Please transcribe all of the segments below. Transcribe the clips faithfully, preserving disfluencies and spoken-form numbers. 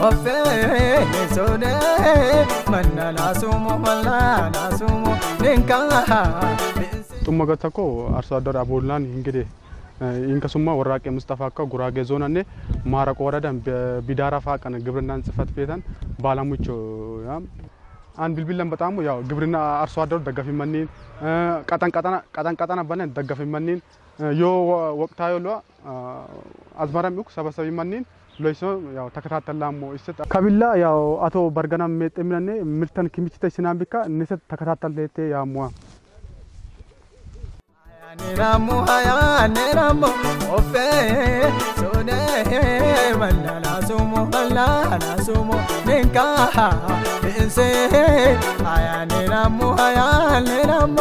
ofe sone manna nasumo malla nasumo ninka tummagatako arso adar abulan ingede inka summa waraqe mustafa ka gurage zonane Mareko ወረዳን ቢዳራ ፋቀን ግብርናን ጽፈት ቤታን ባላሙቾ ያ አን ቢልቢለን በጣም ያው ግብርና አርሶ አደሩ ደጋፊ ማንኝ ቀጣን ቀጣና ቀጣን ቀጣና ባለን ደጋፊ ማንኝ ዮ ወቅታዮ ሎ አዝማራም ይኩ ሰበሰቢ ማንኝ ሎይሶ ያው ተከታተላሞ ይሰጣ ከቢላ ያው አቶ በርገና መጥምነኔ ምርተን ኪሚችተ ሲናምቢካ ንሰት ተከታተልቴ ያሟ Neramu haya neramu ofe sone mandala sumo mandala sumo ninka inse haya neramu haya neramu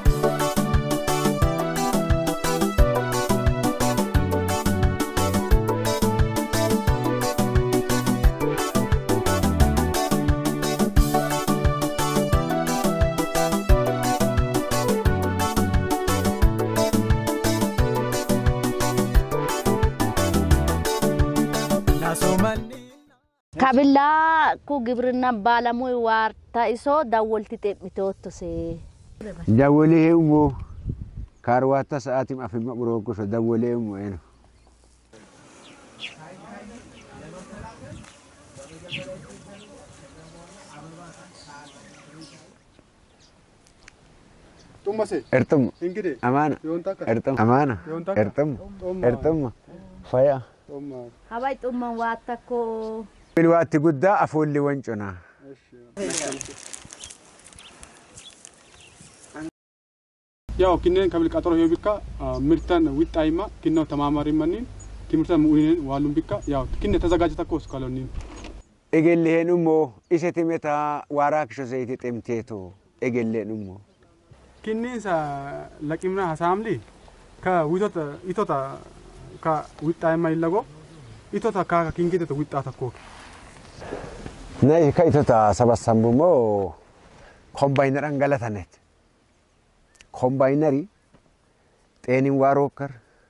kabila ku gibrina balamu warta iso dawolti tepmitoto se dawole umo karwata saatim afima buroko so dawole umo eno tumase ertum ingide amana ertum amana ertum ertum faya hawai tumman wata ko بالوقت قد أفول لي وانجنا يا كنين كمل كاتورو يبيكا مرتان ويتايما كنو تماماري منين كمرتان موين والوم بيكا يا كنين تزاجات تكوس كالونين إجل لي نمو إيش متى وراك شو زي تمتيتو إجل لي نمو كنين سا لكيمنا هساملي كا ويتوتا إيتوتا كا ويتايما يلاغو إيتوتا كا كينجيتو ويتاتا كوك ناي كايتوتا سبا سامبومو كومباينر انغلاتانيت كومباينري تينين واروكر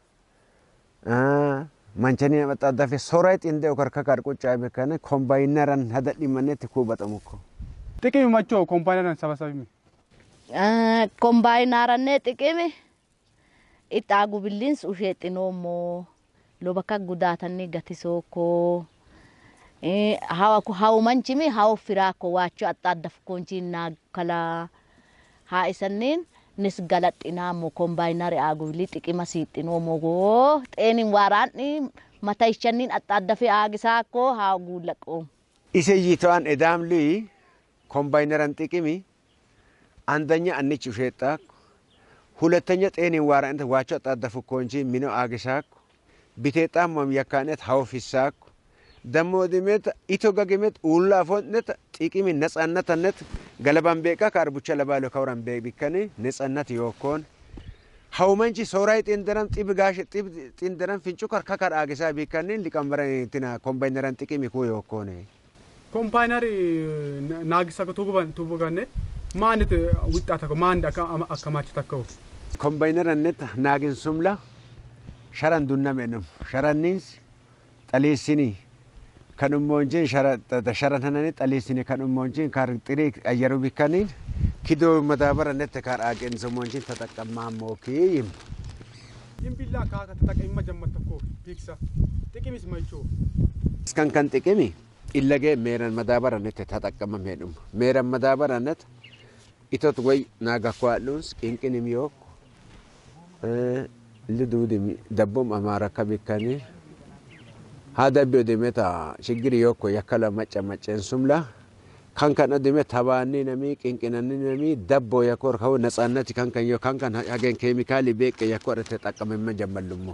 اه مانچني متادا في سورايت اندو كركار قوچاي بكن كومباينرن هددي منت كوبطمكو تكيم ماچو كومباينرن سبا سامي اه كومباينرن تكيمي itagu billins ushetinomo lobaka gudatani gatisoko eh hawa ko haw manchimi haw firako wacho atadaf konchi na kala ha isanin nis galatina mo combinary agu litiki masitino mo go tenin warani mataychanin atadafi agisako ha gulako iseyitan edamli combinary antikimi andanya annichu shetak ሁለተኛ ጤኔን ዋራንተ ዋቾ አጣደፉ ኮንጂ ሚኖ አግሻክ ቢቴጣም ወም ያካነት ሀውፊሳክ ደሞ ዲሜት ኢቶጋገሜት ኡላፎነት ጢቂሚ ነጻነትነት ገለባን ቤቃ ካርቡቻ ለባሎ ከውራን ቤቢከኒ ነጻነት ይወኮን ሀውመንጂ ሶራይ ጤንደረም ጢብጋሽ ጢብ ጤንደረም ፍንጩ ከርካካር አግሳ ቢከኒ ሊቀምበረ እንትና ኮምባይነራን ጢቂሚ ኮ ይወኮነ ኮምባይነሪ ናግሳ ከቶጉባን ቶጉጋነ ማንት ውጣታኮ ማንዳ አከማችታኮ ኮምባይነር አነት ናግን ሱምላ ሸራን ዱና መንም ሸራኒንስ ጠሊሲኒ ከኑሞንጂ ሸራ ተሸራነነ ጠሊሲኒ ከኑሞንጂ ካር ጥሪ አየሩ ቢካኒ ኪዶ መዳበር አነት ካር አገን ሱሞንጂ ተጠቀማሞኪ ይምቢላ ካካ ተጠቀማ ጀመርተኮ ፒክሳ ጥቂሚስ ማይቾ እስካን ካን ጥቂሚ ኢለገ ሜራን መዳበር አነት ተጠቀማ ሜዱም ሜራን መዳበር አነት ኢቶት ወይ ናጋኳሉንስ ቂንቂንም ዮክ ልዱድሚ ደቦም አማራካ ቢካኒ ሃዳቢዮ ደሜታ ችግር ዮክ ያከለ መጨ መጨን ሱምላ ካንካን ደሜ ታባኒ ነሚ ቂንቂነኒ ነሚ ደቦ ያኮር ከው ነጻነት ካንካን ዮ ካንካን አገን ኬሚካሊ ቤቅ ያኮር ተጠቀመ መጀመልሞ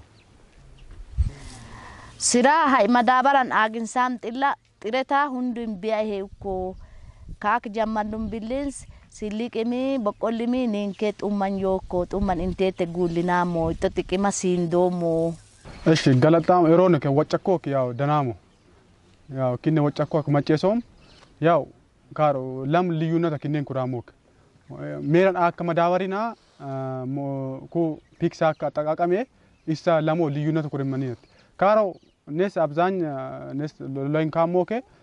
ስራ ሃይ መዳበራን አግንሳም ጥላ ጥረታ ሁንዱም ቢያሄውኮ ካክ ጀማንዱም ቢልንስ silikimi bokolimi ninke tumman yoko tumman intete gulinamo itotikima sindomo እሺ ገለጣም ኤሮን ከ ወጨኮክ ያው ደናሞ ያው ኪነ ወጨኮክ ማጨሶም ያው ካሮ ለም ልዩነት ከነን ኩራሞክ ሜራን አከ መዳወሪና ኩ ፒክስ አከ አጠቃቀሜ ኢሳ ለሞ ልዩነት ኩረመኒት ካሮ ነስ አብዛኝ ነስ ላይን ካሞከ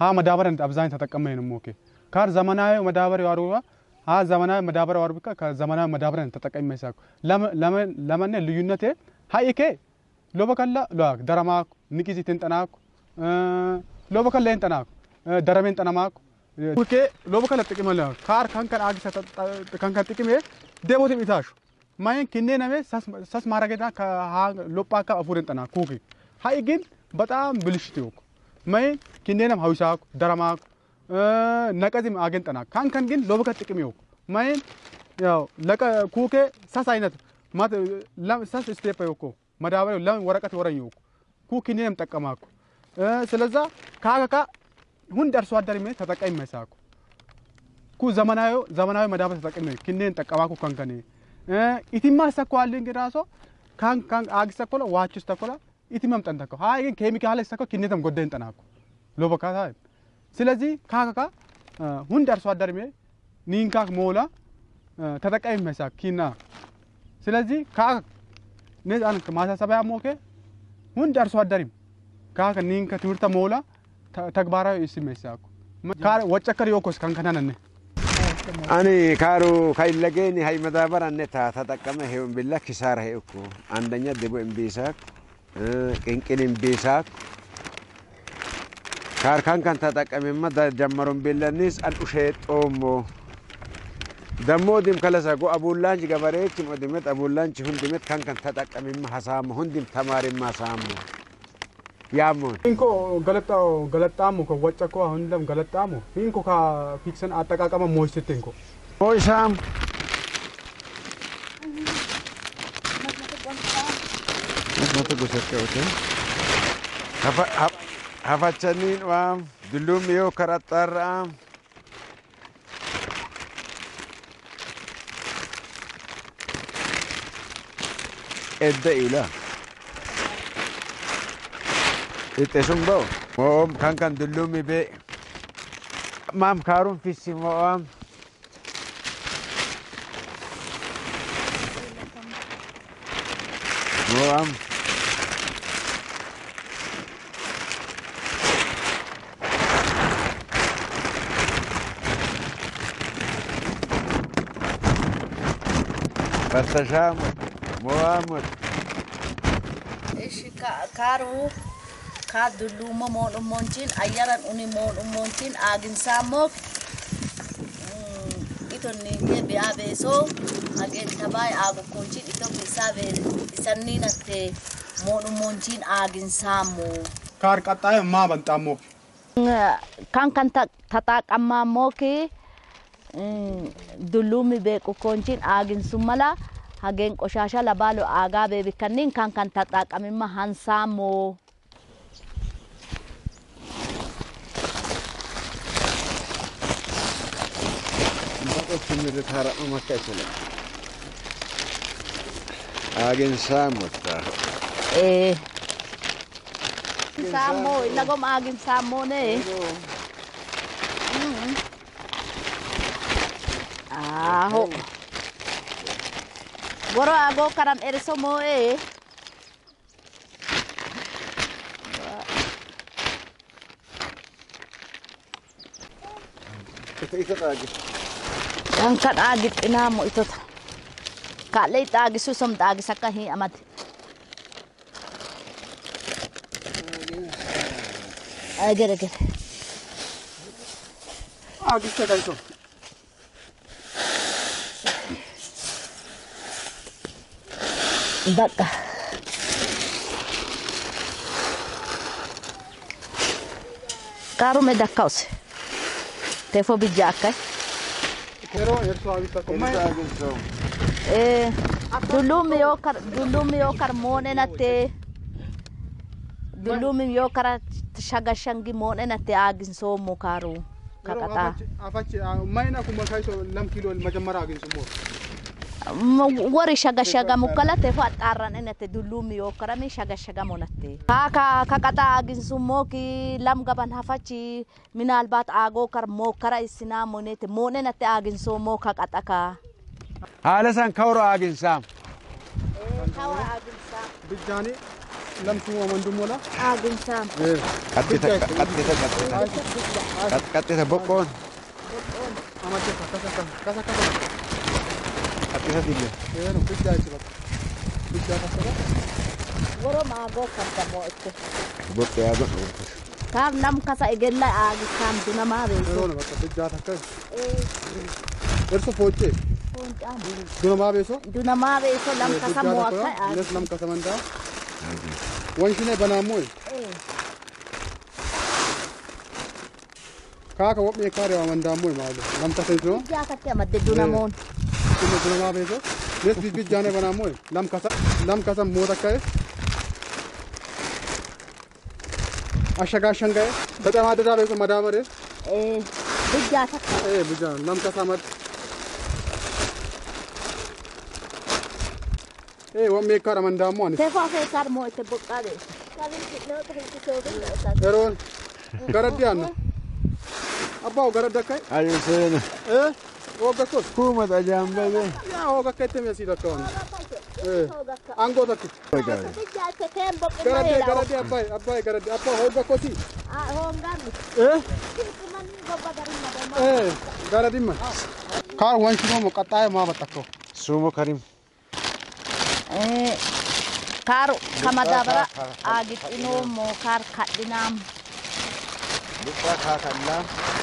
ها مدابر أنت أبزاين تتكلمين موكي كار زمانه مدابر ياروها ها زمانه مدابر ياروبك كار زمانه مدابر أنت تتكلم مساك لم لم لما نه ليونته هاي كه لو بكلا لا دراماك نكيزي تنتناك لو بكلا أنتناك درامين تناماك اوكي لو بكلا تكمل كار كان كان آج سات كان كان تكمل ديموتي ميتاش ما ين كنّي نامه ساس ساس مارا كده كها لو باكا أفورين تنا كوكي هاي جين بتأم بلشتيوك ما ين كنّي نام هاوساك دراماك نكازيم آجن تنا كان كان جين لو بكلا تكميوك ما ين ياو لك كوكي ساس أينات ما لام ساس استيب يوكو ما دابر لام ورقة ورا يوك كوكي نام تكماك سلزا كا كا هون درس وادر مي تتكاي مساكو كو زمانايو زمانايو مدابر تتكاي كنين تكماكو كان كاني إتيما سكوا اللين كراسو كان كان آج سكولا واتش سكولا إتيما متندكو هاي كيميكال سكوا كنين تام قدين تناكو لو بكا هاي سلزي كا كا هون درس وادر مي نين كا مولا تتكاي مساك كينا سلزي كا نيز أنا كماسة سبعة موكي هون درس وادريم كا كنين كا تورتا مولا تكبارا يسي مساكو كار واتشكر يوكوس كان كنا نني أنا كارو كاي لجيني هاي مدابر أن تا تتكلم هيوم بالله كسار هيوكو عندنا دبو إمبيساك إنكين إمبيساك كار كان كان تتكلم ما دا جمرون بالله نيس أن أشهد أمو دمو دم كلا ساكو أبو لانج كباريك كم دمت أبو لانج هون دمت كان كان تتكلم ما حسام هون دم ثمار ما سامو يامون إنكو غلطة غلطة مو كو واتشكو هندم غلطة مو إنكو كا بيكسن أتاكا كما مويست إنكو مويسام ما تقول سكتة أوكي هفا هفا تشانين وام دلوم يو كراتر أم إدى إله إتسم بو مام كان كان دلومي بي مام كارون في السماء مام فاستشام موامر إيش كارو كادلو مون مونتين أيران أني مون مونتين أجن سامك إتوني بيا بيسو أجن تباي أبو كونتين إتو بيسابي إساني نتة مون مونتين أجن سامو كار كتاي ما بنتامو كان كان تتاك أما موكي دلومي بيكو كونتين أجن سملا هجن كوشاشا لبالو آغا بيبي كنين كان كان تتاك أمي ما هنسامو Şimdi taraf mı keselim? Agin samutta. Eh. Samo, ilagom agin samo ne. Ah, ho. Goro ago karam erso mo eh. Ito ito lagi. Ang kadagit inamo ito. Kalay tagi susum tagi sa kahi amat. Agad agad. Agad sa kayo. Baka. Karo me dakaus. Tefo bijaka. Pero erso avisa como Eh, dulu mi yo kar dulu mi yo kar mone na te dulu mi yo kar shaga shangi mone na te agin so mo karo kakata. Afachi maina kuma kai so lam kilo majamara agin so mo. Wari shaga shaga mukala te fa taran ena te dulu mi yo kar mi shaga shaga monate. Kaka kakata agin so mo ki lam gaban hafachi minal bat ago kar mo kara isina monete mone na te agin so mo kakata ka. Hala san kawro agin sam. Kawra agin sam. Bijani لم سوما من دمولا آجن سام قطيتا قطيتا قطيتا قطيتا بقون أما كذا كذا كذا كذا قطيتا ديله إيه نو بيجا يسبق بيجا كذا ورو ما جو كذا موت بقى يا بقى كام نام كذا إجلا آجن سام دونا ما بيجو إيه نو بقى بيجا كذا إرسو فوتشي دونا ما بيسو دونا ما بيجو لم كذا موت ناس لم كذا من ده وين شنو بناموي كاكا وقت يكاري ومن داموي مالو لم كذا يسو جا كذا مد دونا مون كنا دونا ما بيسو ناس بيج بيج جانے بناموي لم كذا لم كذا مودا كاي أشجع شنگاي بتأ ما تدا بيسو مدامره إيه بيجا كذا إيه بيجا لم كذا مد إيه وقت يكاري من داموي تفا في كار موت بقى ده كارين كده تهيك سوبر إيرون غرد ديانا أباو غرد دكاي أيوة سينا إيه هو بكوس كوما تجام بيه يا هو كتير يا سيدا كون إيه أنغو دكتي بيجا كتير بقى غرد دي غرد دي أباي أباي غرد دي أباو هو بكوسي آه هون غامي إيه كمان بابا دارين ما إيه غرد دي ما كار وان شنو مقطع ما بتكو سومو كريم إيه كارو كما دابرا آجت إنه مو كار كدينام بقى كاكلا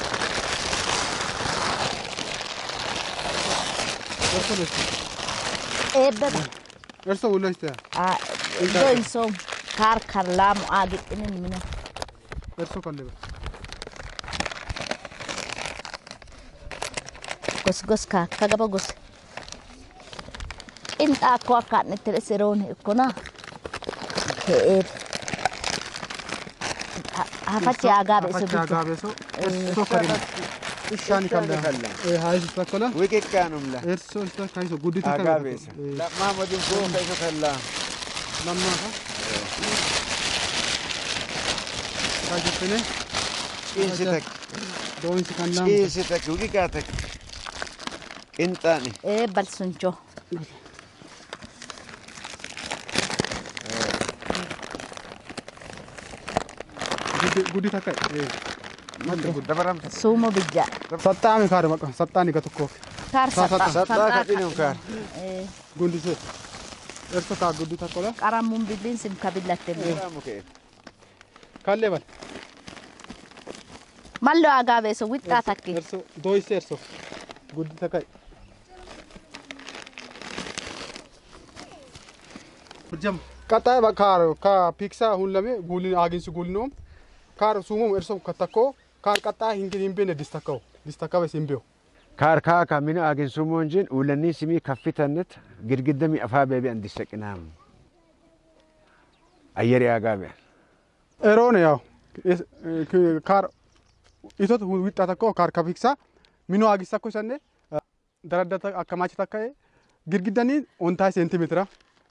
إيه بابا إرسو ولا إستيا آه دوين سوم كار كرلام آجت إنه منه إرسو كله غس غس كا كجابا غس إنت أكوا كان نترسرون كنا هير هفتي أجاب إسو هفتي أجاب إسو إرسو كريم إيشاني كله إيه هاي إستا كله ويكيك كانوا لا إرسو إستا كايسو غودي تكا أجاب إسو لا ما مدين فوق كيسو كلا لما ها كايسو تني إنسيتك دوين سكانام إنسيتك ويكاتك إنتاني إيه بالسنجو غودي تكا إيه سومو بيجا سطاني كاري مكان سطاني كتوكو كار سطا سطا كبينهم كار إيه غودي سه إرسو كا غودي تكولا كرامون بيلين سم كابيلا تبي كله بال مالو أجاب إسو ويتا تكي إرسو دوي سه إرسو غودي تكا جم كتاي بكار كا بيكسا هولمي غولين آجنسو غولينوم كار سومو إرسو كتاكو كار كتاي هنگي هنبين ديستاكو ديستاكو سيمبيو كار كا كامينو أجن سومونجين ولني سمي كفتنت جرجدمي أفها بيبي عند السكنام أيري أجابه إيرون ياو كار إيتوت ويتا تاكو كار كابيكسا مينو آجيساكو سنة درادة أكماش تاكاي جرجدني أنتاي سنتيمتر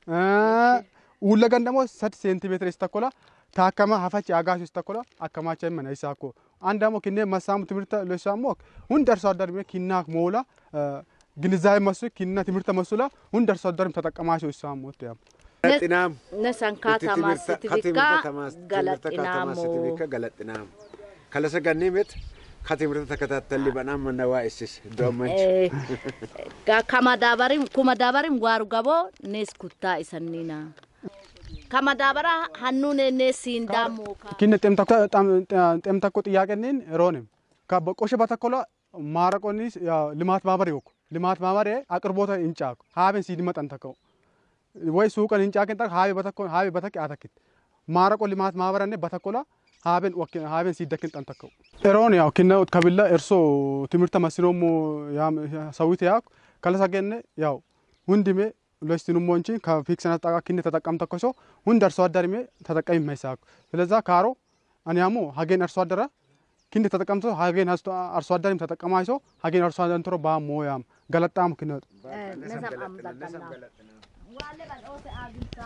ولغان دمو ست سنتيمتر استاكولا تاكما هفاچ آغاش استاكولا أكماش من إيساكو عندما كنا مسام تمرتا لساموك هون درس أدر مي كنا مولا جنزاي مسو كنا تمرتا مسولا هون درس أدر متتكماش إسامو تيام غلطنام نسان كاتا ما ستيفيكا غلطنامو غلطنام كلا سغنيمت خاتمرتا تكتاتلي بنام من نوايسس دومنج كما دابريم كما دابريم غارو غابو نيس كوتا إسانينا كما دابرا هنون نسين دامو كنا تمتكو تمتكو تياغنين رونم كبقوش باتكولا ماركونيس لمات مابريوك لمات مابري أقربوتا إنشاك هابن سيدمت أنتكو way suuqan hin caaqin tak haabe batakko haabe batak atakit maara qolli maat maabaranne batakola haaben wakin haaben siddakin tantakko eron ya kinna kabilla erso timirta masinomo ya sawite ya kala sagenne yaw hundime loistinu monchi ka fiksana taqa kinne tataqam takkoso hundar so adarime tataqam mesak ስለዛ ካሮ አንያሙ ሀገን አርሶ አደራ kinne tataqamto hagen hasto arso adarim tataqamaiso hagen arso adantro ba moyam galatam kinne نسم أم دكنا وعلى بالأوت عاديكا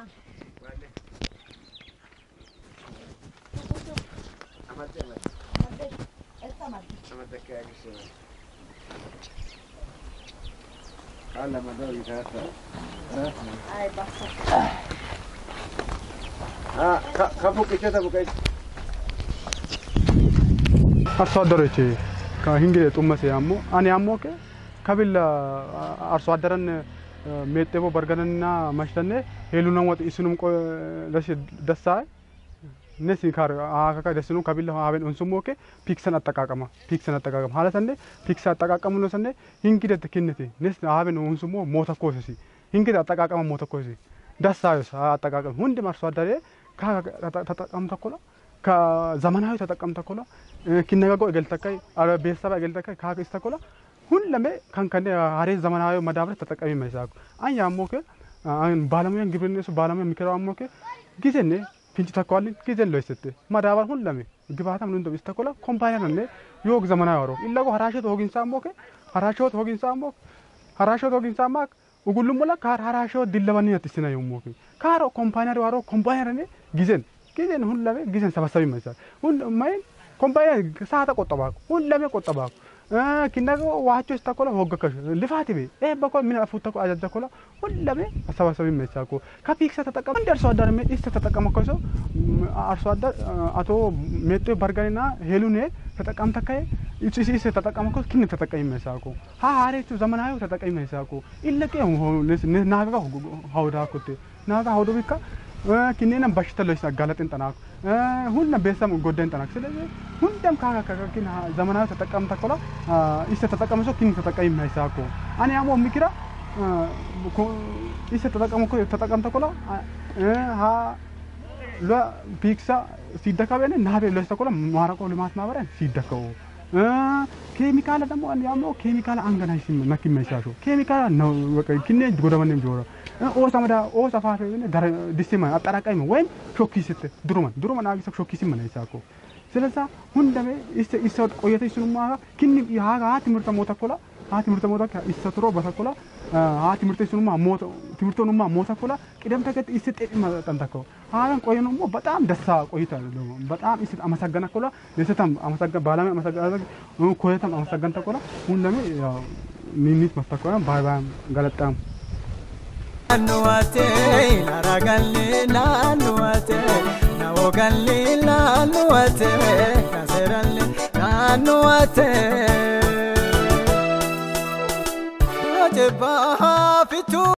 عملت عملت قال ما دوري كذا أي بس Ah, kamu kita bukan. arso addoroች ከሂንግሌ ጡመሴ ያሙ አን ያሞከ ከቢል አርሶ አደረን ሜጤቦ በርገንና ማሽተነ ሄሉና ወጥ ኢስኑም ቆ ለሽ ደሳይ ነሲ ካር አካካ ደስኑ ከቢል አበን እንሱሞከ ፒክሰን አጠቃቀማ ፒክሰን አጠቃቀማ ሐለሰነ ፒክስ አጠቃቀሙ ነው ሰነ ሂንግሌ ተከነቴ ነስ አበን እንሱሞ ሞተኮሰሲ ሂንግሌ አጠቃቀማ ሞተኮሰሲ ደሳዩስ አጠቃቀም ሁንድ አርሶ አደረ ተጠቃም ተኮላ ከዘመናዊ ተጠቀም ተኮላ ኪነጋጎ እገልተከይ አረ ቤተሰብ እገልተከይ ካክስ ተኮላ ሁሉም ካን ከነ አሬ ዘመናዊ መዳብረ ተጠቀሚ ማይሳኩ አን ያሞከ አን ባለሙያን ግብርነሱ ባለሙያ የሚከራው አሞከ ጊዜነ ፊንጭ ተኳል ጊዜን ነው ይሰጥ መዳበር ሁሉም ግባታም ነው እንደው ይስተኮላ ኮምፓይነር ነው ዮግ ዘመናዊ አሮ ኢላጎ ሀራሸት ሆጊንሳ አሞከ ሀራሸት ሆጊንሳ አሞከ ሀራሸት ሆጊንሳ ማክ ugullum mola kar harasho dillamani yatisina yomoki karo compagner waro compagner ne gizen gizen hullame gizen sabasabi masa hun main compagner saata qottaba hullame qottaba ah kinago wacho istakola hoggakash lifati be eh bako min afutako ajajjakola hullame sabasabi masa ko ka pics ተጠቀም እንደርሶ አዳር me ist ተጠቀመ ኮሶ አርሶ አዳር አቶ ሜጤ በርጋኒና ሄሉኔ ተጠቀም ተካይ እቺ ሲስ ተጠቀም ኮ ኪን ተጠቀም መሳኮ ha hareቹ ዘመናዊ ተጠቀም መሳኮ ኢለቀ ናጋ ሀውዳ ኮቴ ናጋ ሀውዶ ቢካ ኪኔና በሽተሎች አጋለጥን ጠናኩ ሁሉ በሰም ጎደን ጠናክ ስለዚህ ሁሉም ካካ ካኪን ዘመናዊ ተጠቀም ተኮላ ist ተጠቀም ሰው ኪን ተጠቀም መሳኮ አኔ ያሞ ምክራ ist ተጠቀም ኮ ተጠቀም ተኮላ ha ሎ ፒክሳ ሲደካበነ ናቤ ለስተኮላ ማረቆ ልማት ማበረን ሲደከው ኬሚካል ደግሞ ያሞ ኬሚካል አንገናሽ ነክ መሻሾ ኬሚካል ነው በቃ ኪኔ ጎደመንም ጆሮ ኦ ሰማዳ ኦ ሰፋፈ ዳር ዲስማ አጠራቃይ ነው ወይም ሾኪስት ድሩማን ድሩማን አግሰ ሾኪስም ነው ይሳኮ ስለዛ ሁንደሜ ist ist ቆየተ ይስኑማ ኪኒ ያጋ ትምርተ ሞተኮላ አ ትምርተ ሞታ ይስተትሮ በተኮላ አ ትምርተ ይስኑማ ሞተ ትምርተኑማ ሞተኮላ ቅደም ተከት ይስጤጥ ማጠንተኮ አሁን ቆየኑሞ በጣም ደሳ ቆይታ ነው በጣም ይስጥ አመሰገና ኮላ ለሰተም አመሰገና ባላም አመሰገና ኮይታም አመሰገና ተኮላ ሁንደሜ ያው ኒኒት መስተኮላ ባይ ባይ ገለጣም Nanuate, naragalle, nanuate, naogalle, nanuate, naseralle, nanuate. Ajeba fitu.